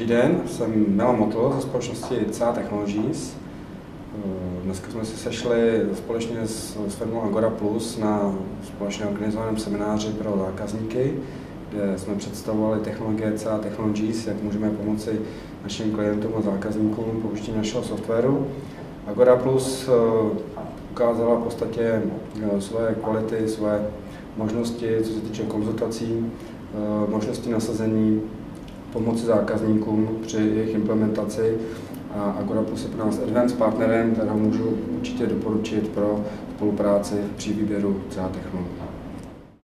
Dobrý den, jsem Milan Motl ze společnosti CA Technologies. Dneska jsme se sešli společně s firmou Agora Plus na společně organizovaném semináři pro zákazníky, kde jsme představovali technologie CA Technologies, jak můžeme pomoci našim klientům a zákazníkům použitím našeho softwaru. Agora Plus ukázala v podstatě své kvality, své možnosti, co se týče konzultací, možnosti nasazení, pomoci zákazníkům při jejich implementaci, a Agora Plus je pro nás advanced partnerem, kterého můžu určitě doporučit pro spolupráci při výběru CA technologií.